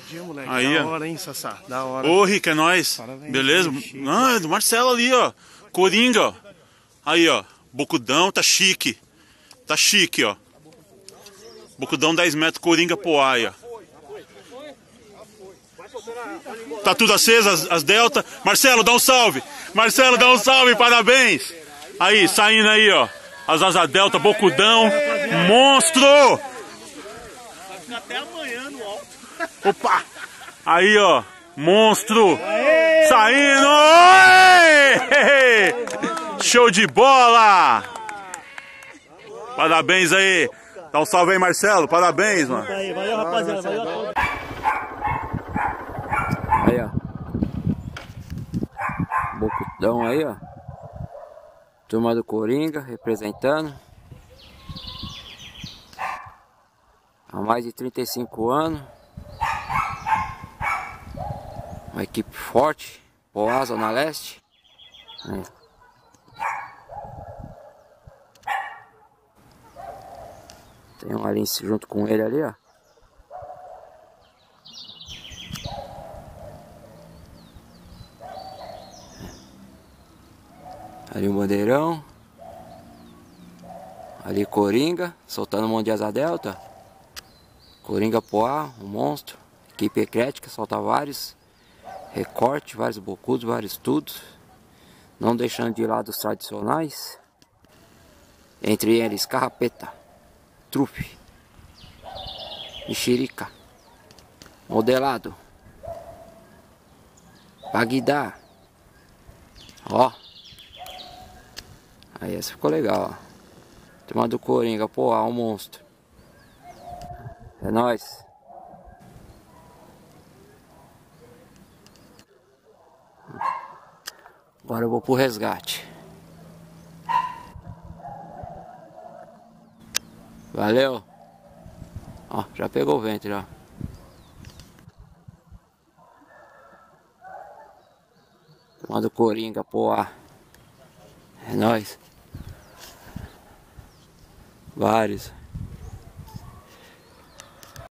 dia, moleque. Aí, da ó. hora, hein, Sassá? Da hora. Ô, Rica, é nóis. Parabéns, Beleza? chique. Ah, é do Marcelo ali, ó. Coringa, ó. Aí, ó. Bocudão, tá chique. Tá chique, ó. Bocudão 10 metros, Coringa Poá, ó. Tá tudo aceso, as delta. Marcelo, dá um salve. Marcelo, dá um salve, parabéns. Aí, saindo aí, ó. As asas delta, Bocudão. Monstro! Vai ficar até amanhã no alto. Opa! Aí, ó. Monstro! Saindo! Oi! Show de bola! Parabéns aí. Dá um salve aí, Marcelo. Parabéns, mano. Aí, valeu, rapaziada. Valeu. Aí, ó. Bocudão aí, ó. Turma do Coringa representando. Há mais de 35 anos. Uma equipe forte. Poá, Zona Leste. Aí. Tem um ali junto com ele ali, ó. Ali o bandeirão. Ali Coringa, soltando um monte de asa delta. Coringa Poá, um monstro. Equipe eclética, solta vários. Recorte, vários bocudos, vários tudos. Não deixando de lado os tradicionais. Entre eles carrapeta, trufe, mexerica, modelado, Bagdá. Ó. Aí essa ficou legal, ó. Turma do Coringa, pô, um monstro. É nóis. Agora eu vou pro resgate. Valeu. Ó, já pegou o vento já. Turma do Coringa, pô. É nóis. Vários.